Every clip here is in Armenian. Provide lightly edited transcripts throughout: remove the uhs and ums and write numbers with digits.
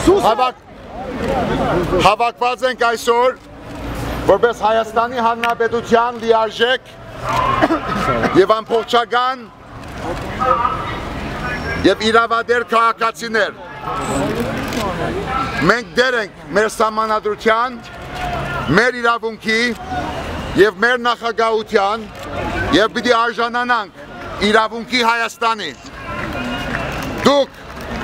Հավաքված ենք այսօր որպես Հայաստանի Հանրապետության լիարժեք եւ ամբողջական եւ իրավադեր քաղաքացիներ մենք դեր ենք մեր սահմանադրության մեր իրավունքի եւ մեր նախագահության եւ պիտի արժանանանք իրավունքի Հայաստանի դուք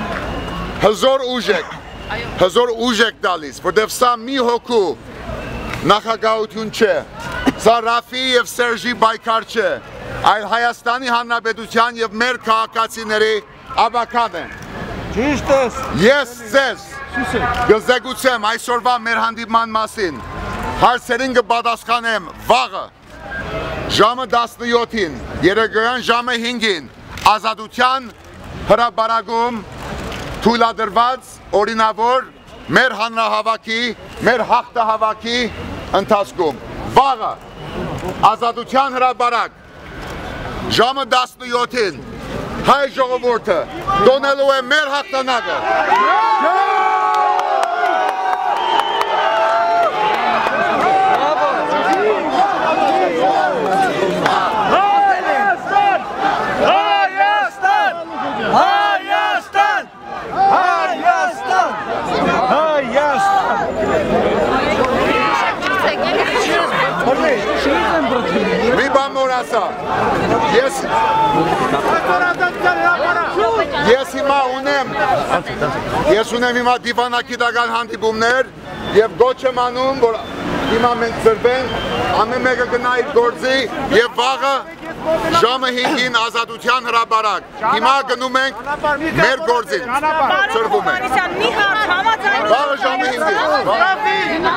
հզոր ուժ եք տալիս որտեւ սա մի հոգու նախագահություն չէ սա Ռաֆի եւ Սերժի պայքար չէ այլ Հայաստանի Հանրապետության եւ մեր քաղաքացիների ավական է ճիշտ է ես ձեզ գզեգուցեմ այսօրվա մեր հանդիպման մասին հարցերին կպատասխանեմ վաղը ժամը 17-ին երեկոյան ժամը 5-ին ազատության հրապարակում թույլատրված օրինավոր մեր հանրահավաքի, մեր հաղթահավաքի ընթացքում վաղը ազատության հրապարակ ժամը 17-ին հայ ժողովուրդը տոնելու է մեր հաղթանակը Մի բան նոր ասա, ես հիմա ունեմ հիմա դիվանագիտական հանդիպումներ և գոչ եմ անում, որ հիմա մենք ծրվենք, ամեն մեկը գնա իր գործի և վաղը ժամը 5-ին ազատության հրապարակ, հիմա գնում ենք մեր գործին, ծրվում ենք, վաղը ժամը 5-ին,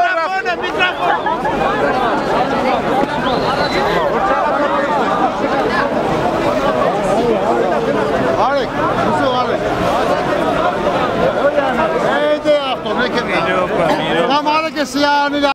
Arek, usu Arek. Eyde yaptım, ne kadar? Tam Arek esiyani.